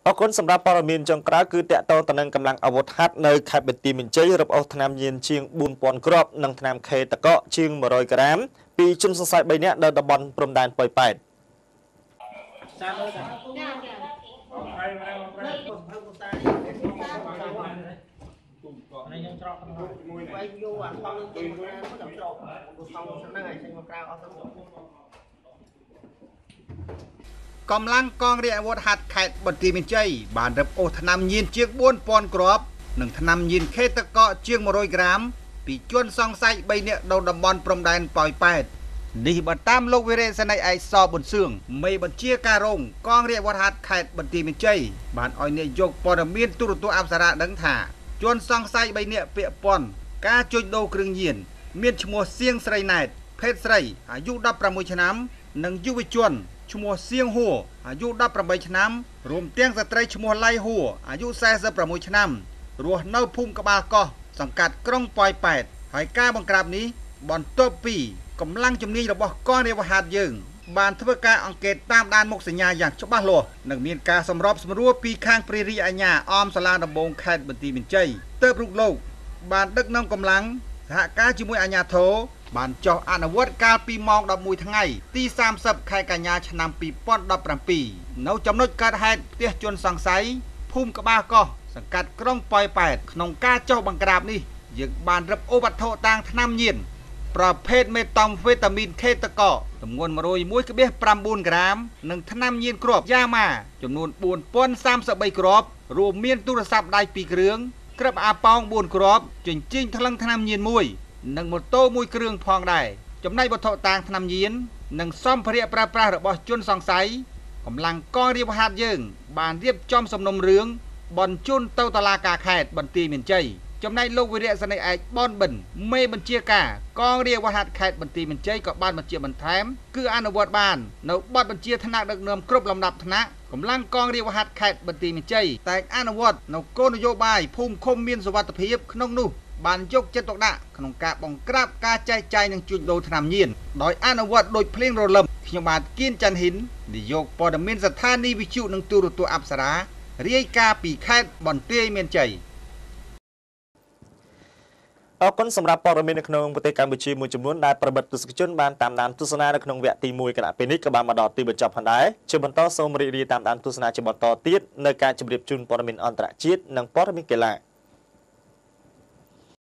អរគុណសម្រាប់ព័ត៌មានចុងក្រោយគឺតកតងទៅនឹងកម្លាំងអាវុធហត្ថនៅខេត្តបន្ទាយមានជ័យរឹបអូសថ្នាំញៀនជាង 4000 គ្រាប់និងថ្នាំខេតកជាង 100 ក្រាមពីជនសង្ស័យ 3 នាក់នៅតំបន់ព្រំដែនប៉ោយប៉ែតកម្លាំងកងរាជអាវុធហត្ថខេត្តបន្ទាយមានជ័យបានរឹបអូសថ្នាំញៀនជាង 4000 គ្រាប់និងថ្នាំញៀនខេតកជាង 100 ក្រាមពីជនសង្ស័យ 3 នាក់នៅតំបន់ព្រំដែនប៉ោយប៉ែតនេះបើតាមលោកវិរៈសេនីយ៍ឯកសប៊ុនសឿងមេបញ្ជាការរងកងរាជអាវុធហត្ថខេត្តបន្ទាយមានជ័យបានឲ្យនាយកព័ត៌មានទូរទស្សន៍អប្សរាដឹងថាជនសង្ស័យ 3 នាក់ពាក់ព័ន្ធការជួញដូរគ្រឿងញៀនមានឈ្មោះសៀងស្រីណែតភេទស្រីអាយុ 16 ឆ្នាំនិងយុវជនឈ្មោះសៀងហួរអាយុ 18 ឆ្នាំរួមទាំងស្ត្រីឈ្មោះឡៃហួរអាយុ 46 ឆ្នាំរស់នៅភូមិក្បាលកោះសង្កាត់ក្រុងប៉ោយប៉ែតហើយការបង្ក្រាបនេះបន្ទាប់ពីកម្លាំងជំនាញរបស់កងរាជអាវុធហត្ថយើងបានធ្វើការអង្កេតតាមដានមុខសញ្ញាយ៉ាងច្បាស់លាស់និងមានការសម្របសម្រួលពីខាងព្រះរាជអាជ្ញាអមសាលាដំបងខេត្តបន្ទាយមានជ័យទើបរូបលោកបានដឹកនាំកម្លាំងសហការជាមួយអាជ្ញាធរបានចុះអនុវត្តកាលពីម៉ោង 11 ថ្ងៃទី 30 ខែកញ្ញាឆ្នាំ 2017 នៅចំណុចកើតហេតុផ្ទះជនសង្ស័យភូមិក្បាលកោះសង្កាត់ក្រុងប៉ោយប៉ែតក្នុងការចុះបង្ក្រាបនេះយើងបានរឹបអូសវត្ថុតាងថ្នាំញៀនប្រភេទមេតាំហ្វេតាមីនខេតកទម្ងន់ 101.9 ក្រាមនិងថ្នាំញៀនគ្រាប់យ៉ាម៉ាចំនួន 4033 គ្រាប់រួមមានទូរស័ព្ទដៃ 2 គ្រឿងក្រឹបអាប៉ោង 4 គ្រាប់ចិញ្ចៀងថ្លឹងថ្នាំញៀន 1និងម៉ូតូ 1 គ្រឿងផងដែរចំណែកវត្ថុតាងថ្នាំញៀននិងសម្ភារៈប្រើប្រាស់របស់ជនសង្ស័យកម្លាំងកងរាជអាវុធហត្ថយើងបានរៀបចំសំណុំរឿងបញ្ជូនទៅតុលាការខេត្តបន្ទាយមានជ័យចំណែកលោកវិរៈសេនីយ៍ឯកបនបិនមេបញ្ជាការកងរាជអាវុធហត្ថខេត្តបន្ទាយមានជ័យក៏បានបញ្ជាបន្ថែមគឺអនុវត្តបាននៅបទបញ្ជាថ្នាក់ដឹកនាំគ្រប់លំដាប់ថ្នាក់កម្លាំងកងរាជអាវុធហត្ថខេត្តបន្ទាយមានជ័យតែងអនុវត្តនៅគោលនយោបាយភូមិឃុំមានសុវត្ថិភាពក្នុងនោះបានយកចិត្តទុកដាក់ក្នុងការបង្ក្រាបការចែកចាយនិងជួញដូរថ្នាំញៀនដោយអនុវត្តដោយភ្លៀងរលឹមខ្ញុំបាទគៀនច័ន្ទហ៊ិននាយកព័ត៌មានស្ថានីយ៍វិទ្យុនិងទូរទស្សន៍អប្សរារាយការណ៍ពីខេត្តបន្ទាយមានជ័យអរគុណសម្រាប់ព័ត៌មាននៅក្នុងប្រទេសកម្ពុជាមួយចំនួនដែលប្រិមិត្តទស្សនិកជនបានតាមដានទស្សនានៅក្នុងវគ្គទី 1 គណៈពេលនេះក៏បានមកដល់ទីបញ្ចប់ផងដែរជាបន្តសូមរីករាយតាមដានទស្សនាជាបន្តទៀតនៅការជម្រាបជូនព័ត៌មានអន្តរជាតិនិងព័ត៌មានកីឡា